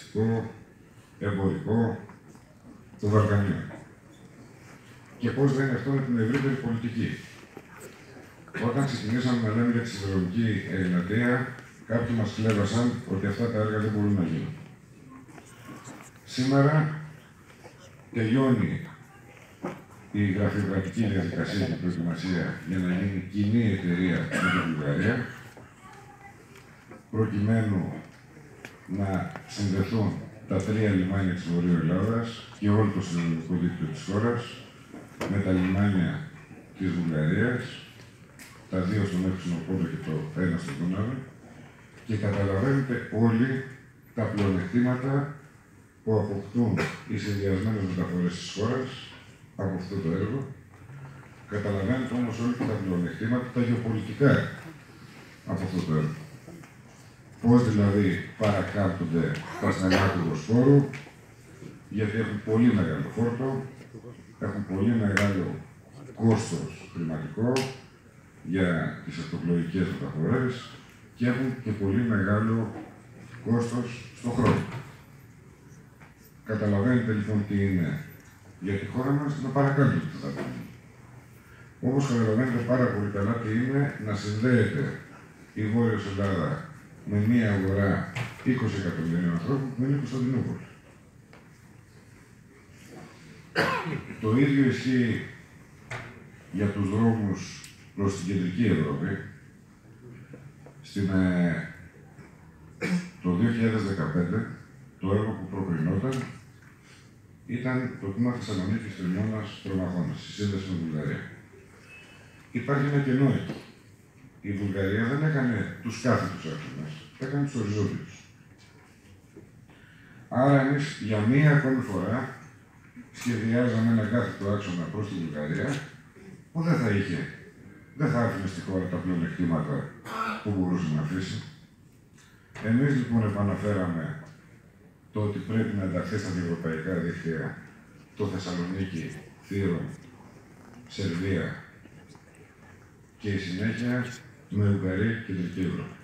πολιτιστικό, εμπορικό των Βαλκανίων. Και πώς δεν είναι αυτό με την ευρύτερη πολιτική. Όταν ξεκινήσαμε να λέμε για τη Σιδηροδρομική Εγνατία, κάποιοι μας κλέβασαν ότι αυτά τα έργα δεν μπορούν να γίνουν. Σήμερα τελειώνει η γραφειοκρατική διαδικασία και προετοιμασία για να γίνει κοινή εταιρεία με την Βουλγαρία, προκειμένου να συνδεθούν τα τρία λιμάνια της Βορείου Ελλάδας και όλο το συνολικό δίκτυο της χώρας με τα λιμάνια της Βουλγαρίας, τα δύο στον Εύξηνο Πόντο και το ένα στον Δούναβη, και καταλαβαίνετε όλοι τα πλεονεκτήματα που αποκτούν οι συνδυασμένες μεταφορές της χώρας από αυτό το έργο. Καταλαβαίνετε όμως όλοι τα πλεονεκτήματα, τα γεωπολιτικά από αυτό το έργο. Πώς δηλαδή παρακάπτονται τα στενά του Βοσπόρου, γιατί έχουν πολύ μεγάλο φόρτο, έχουν πολύ μεγάλο κόστος χρηματικό για τις αυτοεκλογικές μεταφορές και έχουν και πολύ μεγάλο κόστος στον χρόνο. Καταλαβαίνετε λοιπόν τι είναι για τη χώρα μας να παρακάμπτει αυτά τα πράγματα. Όπως καταλαβαίνετε πάρα πολύ καλά τι είναι να συνδέεται η Βόρειος Ελλάδα με μία αγορά 20 εκατομμυρίων ανθρώπων που είναι η Κωνσταντινούπολη. Το ίδιο ισχύει για τους δρόμους προς την κεντρική Ευρώπη. Το 2015, το έργο που προκρινόταν ήταν το τμήμα Θεσσαλονίκης Τριμώνας Τρομαχώνας, στη σύνδεση με την Βουλγαρία. Υπάρχει ένα κενό εκεί. Η Βουλγαρία δεν έκανε τους κάθετους άξονες, έκανε τους οριζόντιους. Άρα εμείς για μία ακόμη φορά σχεδιάζαμε ένα κάθετο άξονα προς τη Βουλγαρία που δεν θα άφηνε στη χώρα τα πλεονεκτήματα που μπορούσε να αφήσει. Εμείς λοιπόν επαναφέραμε το ότι πρέπει να ενταχθεί στα διευρωπαϊκά δίκτυα το Θεσσαλονίκη, Θήρον, Σερβία και η συνέχεια με Ουγγαρία και Κεντρική Ευρώπη.